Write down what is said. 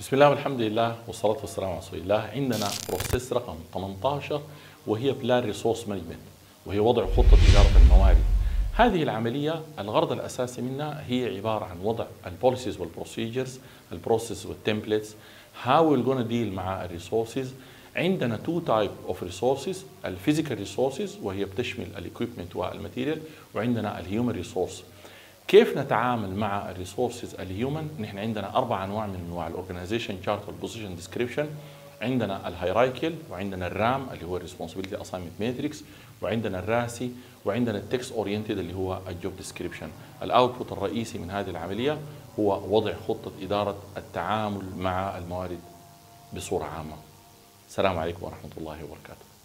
بسم الله والحمد لله والصلاة والسلام على رسول الله. عندنا بروسيس رقم 18 وهي بلان ريسورس مانجمنت، وهي وضع خطة إدارة الموارد. هذه العملية الغرض الأساسي منها هي عبارة عن وضع البوليسيز والبروسيجرز، البروسيس والتمبلتس، هاو ويل جونا ديل مع الريسورسز. عندنا تو تايب اوف ريسورسز، الفيزيكال ريسورسز وهي بتشمل الايكويبمنت والماتيريال، وعندنا الهيومن ريسورس. كيف نتعامل مع الريسورسز الهيومن؟ نحن عندنا 4 انواع من انواع الاورجنايزيشن شارت والبوزيشن ديسكريبشن. عندنا الهيرايكل، وعندنا الرام اللي هو الريسبونسبيلتي اساينمنت ماتريكس، وعندنا الراسي، وعندنا التكست اورينتد اللي هو الجوب ديسكريبشن. الاوتبوت الرئيسي من هذه العمليه هو وضع خطه اداره التعامل مع الموارد بصوره عامه. السلام عليكم ورحمه الله وبركاته.